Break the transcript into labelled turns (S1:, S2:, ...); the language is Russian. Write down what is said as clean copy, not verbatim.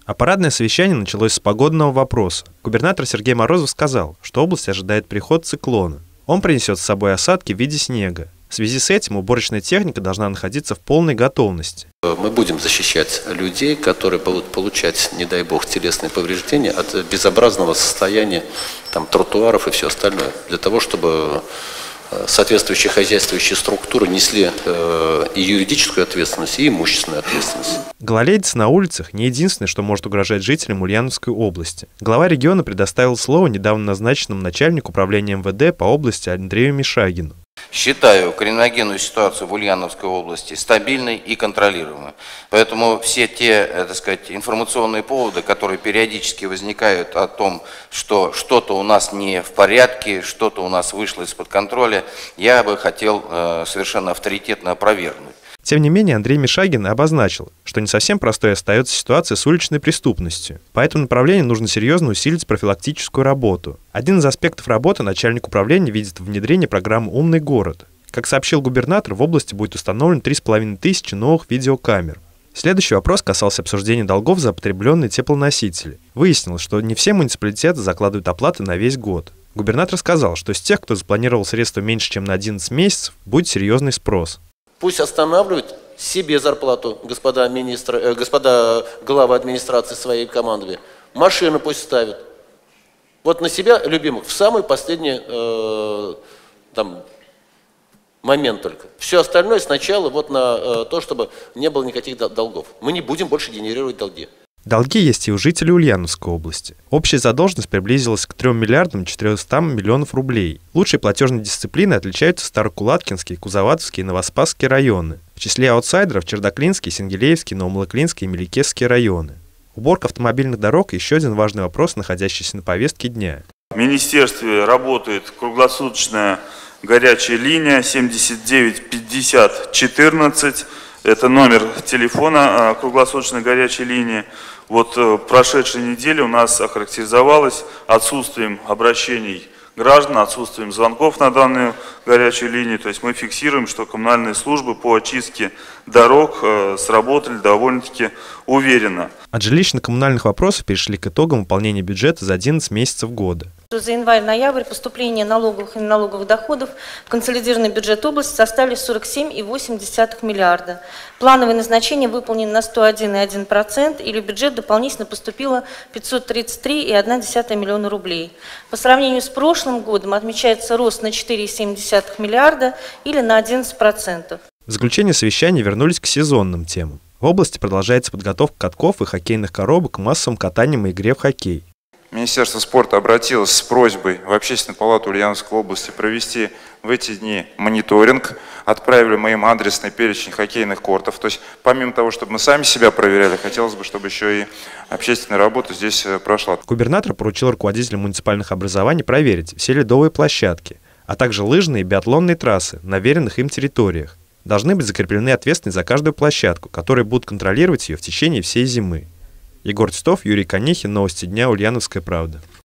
S1: А парадное совещание началось с погодного вопроса. Губернатор Сергей Морозов сказал, что область ожидает приход циклона. Он принесет с собой осадки в виде снега. В связи с этим уборочная техника должна находиться в полной готовности.
S2: Мы будем защищать людей, которые будут получать, не дай бог, телесные повреждения от безобразного состояния тротуаров и все остальное. Для того, чтобы соответствующие хозяйствующие структуры несли и юридическую ответственность, и имущественную ответственность.
S1: Гололедица на улицах не единственное, что может угрожать жителям Ульяновской области. Глава региона предоставил слово недавно назначенному начальнику управления МВД по области Андрею Мишагину.
S3: Считаю криминогенную ситуацию в Ульяновской области стабильной и контролируемой. Поэтому все те, так сказать, информационные поводы, которые периодически возникают о том, что что-то у нас не в порядке, что-то у нас вышло из-под контроля, я бы хотел совершенно авторитетно опровергнуть.
S1: Тем не менее, Андрей Мишагин обозначил, что не совсем простой остается ситуация с уличной преступностью. По этому направлению нужно серьезно усилить профилактическую работу. Один из аспектов работы начальник управления видит в внедрении программы «Умный город». Как сообщил губернатор, в области будет установлено 3500 новых видеокамер. Следующий вопрос касался обсуждения долгов за потребленные теплоносители. Выяснилось, что не все муниципалитеты закладывают оплаты на весь год. Губернатор сказал, что с тех, кто запланировал средства меньше, чем на 11 месяцев, будет серьезный спрос.
S2: Пусть останавливают себе зарплату, господа министры, господа главы администрации своей командами. Машину пусть ставят. Вот на себя, любимых, в самый последний момент только. Все остальное сначала вот на то, чтобы не было никаких долгов. Мы не будем больше генерировать долги.
S1: Долги есть и у жителей Ульяновской области. Общая задолженность приблизилась к 3 миллиардам 400 миллионов рублей. Лучшей платежной дисциплиной отличаются Старокулаткинский, Кузоватовский и Новоспасский районы. В числе аутсайдеров Чердаклинский, Сингелеевский, Новомлыклинский и Меликесский районы. Уборка автомобильных дорог – еще один важный вопрос, находящийся на повестке дня.
S4: В министерстве работает круглосуточная горячая линия 79 50 14. Это номер телефона круглосуточной горячей линии. Вот прошедшая неделя у нас охарактеризовалась отсутствием обращений граждан, отсутствием звонков на данную горячую линию. То есть мы фиксируем, что коммунальные службы по очистке дорог сработали довольно-таки уверенно.
S1: От жилищно-коммунальных вопросов перешли к итогам выполнения бюджета за 11 месяцев года.
S5: За январь-ноябрь поступления налоговых и неналоговых доходов в консолидированный бюджет области составили 47,8 миллиарда. Плановые назначения выполнены на 101,1%, или в бюджет дополнительно поступило 533,1 миллиона рублей. По сравнению с прошлым годом отмечается рост на 4,7 миллиарда или на 11%.
S1: В заключение совещания вернулись к сезонным темам. В области продолжается подготовка катков и хоккейных коробок к массовым катаниям и игре в хоккей.
S6: Министерство спорта обратилось с просьбой в Общественную палату Ульяновской области провести в эти дни мониторинг. Отправили мы им адресный перечень хоккейных кортов. То есть помимо того, чтобы мы сами себя проверяли, хотелось бы, чтобы еще и общественная работа здесь прошла.
S1: Губернатор поручил руководителям муниципальных образований проверить все ледовые площадки, а также лыжные и биатлонные трассы на веренных им территориях. Должны быть закреплены ответственные за каждую площадку, которые будут контролировать ее в течение всей зимы. Егор Титов, Юрий Конехин, Новости дня, Ульяновская правда.